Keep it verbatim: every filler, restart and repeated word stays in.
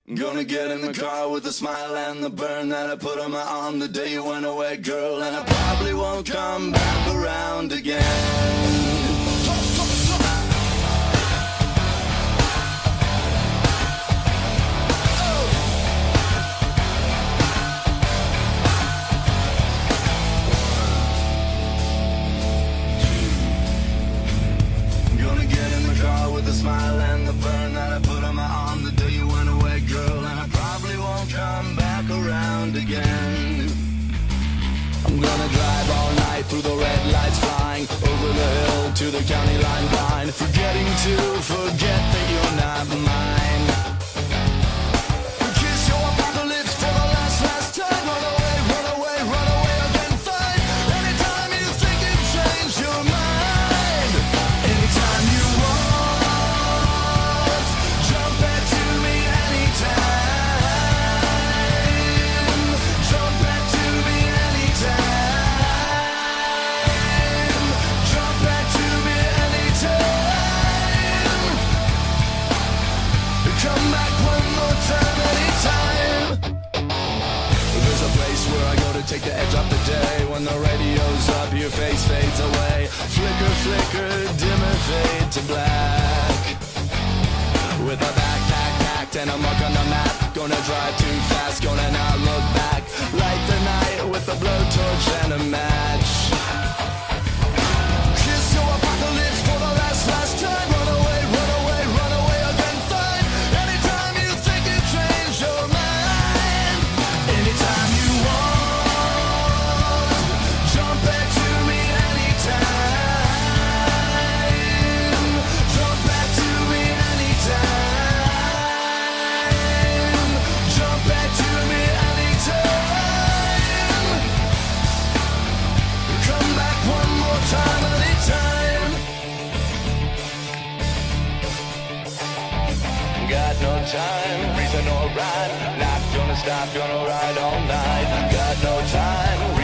Gonna get in the car with the smile and the burn that I put on my arm the day you went away, girl. And I probably won't come back around again. Smile and the burn that I put on my arm the day you went away, girl. And I probably won't come back around again. I'm gonna drive all night through the red lights, flying over the hill to the county line blind, forgetting to forget that you're not mine. Kiss your apocalypse for the last, last time. Run away, run away, run away again, fine. Anytime you think you've changed your mind, anytime you want, take the edge off the day. When the radio's up, your face fades away. Flicker, flicker, dimmer, fade to black. With a backpack packed and a mark on the map. Gonna drive too fast, gonna not look back. Light the night with a blowtorch and a match. Kiss your apocalypse for the last, last time. Run away, run away, run away again, fine. Anytime you think you change your mind, anytime you want, got no time, reason or rhyme. Not gonna stop, gonna ride all night. Got no time.